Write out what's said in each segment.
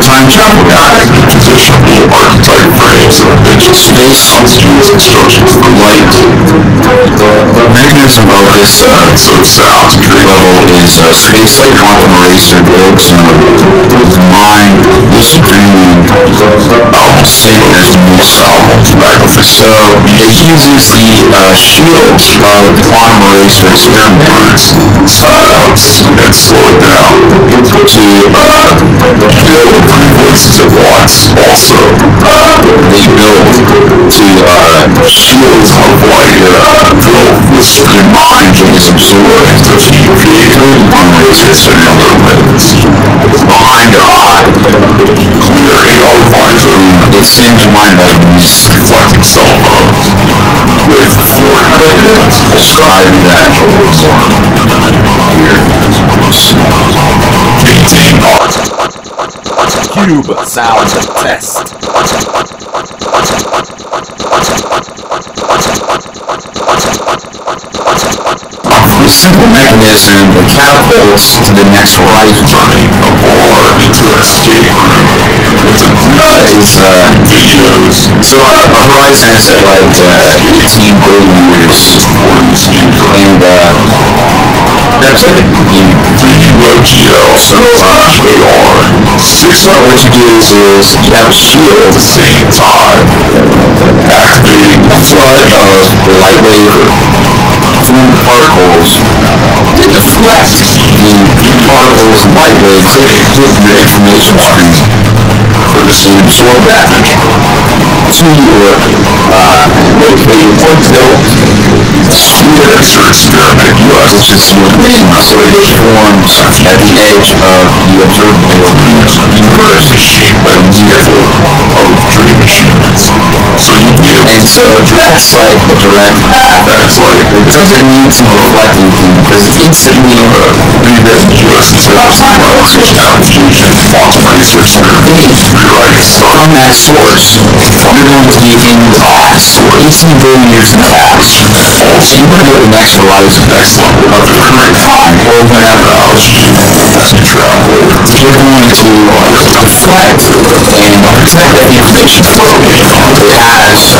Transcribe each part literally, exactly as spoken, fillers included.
time travel guy. Traditional archetype frames of digital space use instructions for light. The mechanism of this uh, So it sounds pretty level is uh, space-like quantum eraser builds uh, mind is dreaming same as moose. So it uses the uh, shield of the quantum eraser experimenters uh, and slow it down to uh, build three voices at once. Also, uh, they build to uh, shield of light uh, filled with your mind is absorbed as you create quantum erasers and other methods. Behind your eye, clearing all visor, it seems mind items reflecting self with four methods describing that painting art. Cube sound test. The simple mechanism that catapults to the next horizon Or into an escape room with a is uh, videos so a horizon is at like uh, eighteen billion years, and uh, that's it. You, three D Web G L, so uh, A R, six so what you do is, is you have a shield at the same time, activating the flood of lightweight fluid particles to deflect the particles and lightweight to the information stream for the to absorb that to your uh, located point built Answer experiment US, which is your main oscillating forms at the edge of the observable universe machine by vehicle of dream machines. So you be able and so that's like a direct path. that's like It doesn't need to reflect anything because it's instantly rewritten U S intelligence application, quantum research rewriting stuff. from that source. You're going to be in the past, eighteen billion years in the past. So you want to go to the next horizon, Next level of the current time or whenever else. as you travel. You're going to deflect and protect that information flow. It has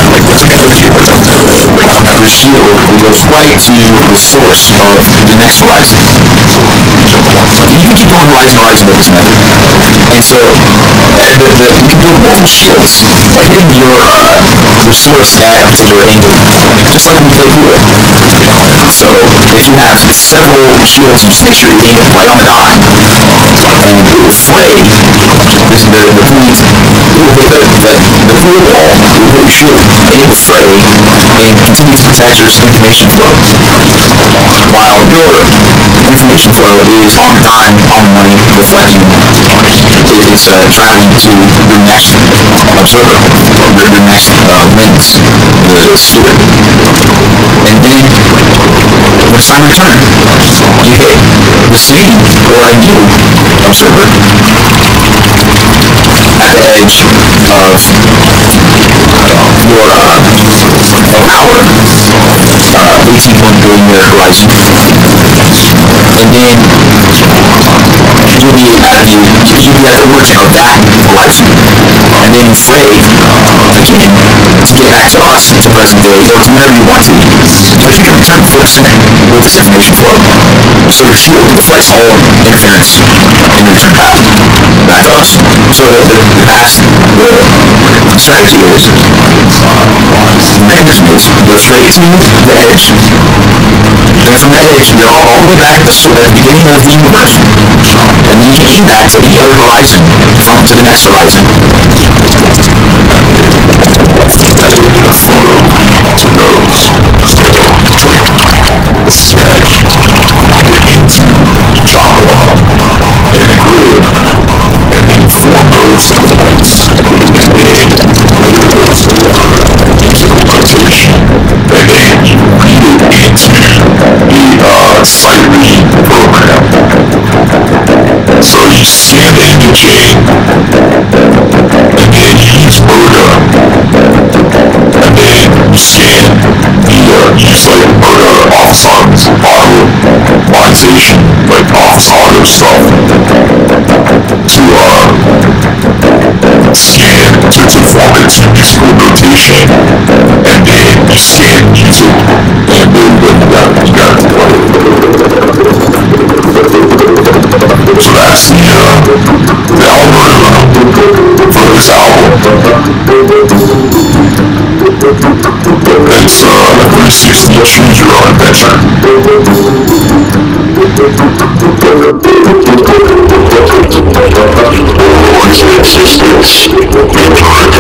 the shield that goes right to the source of the next horizon. You can keep going horizon, horizon with this method. And so the, the, you can build multiple shields hitting your uh, the source at a particular angle, just like when you play pool. So if you have several shields, you just make sure you aim it right on the dot, and it will fray. This is the, the point. It will hit the, the, the pool ball, it will hit your shield, and it will fray and continue to protect your information flow. While your information flow is on time, on money, reflecting, it is uh, traveling to the next observer, or the next uh, lens, the sphere. And then, when it's time to return, you hit the same or a new observer at the edge of your uh, of our uh, eighteen point billion year horizon. And then you'll be at the you'll be at the origin of that horizon. And then fray again to get back to us to present day or to whenever you want to. But you can return four percent with this information flow. So your shield deflects all interference in your return path back to us. So the, the, the past the strategy is the mechanism is go straight to the edge. Then from that edge, you go all the way back to the beginning of the universe. And then you can aim back to the other horizon, from to the next horizon. Sight reading program. So you scan the imaging, and then you use MODA, and then you scan the, uh, use like MODA Office Automation, like Office Auto stuff, to, uh, to, to form it to musical notation, and then you scan music, and then you got, you got to play. So that's the, uh, the algorithm for this album. It's uh, a three sixty choose your own adventure. Voice existence,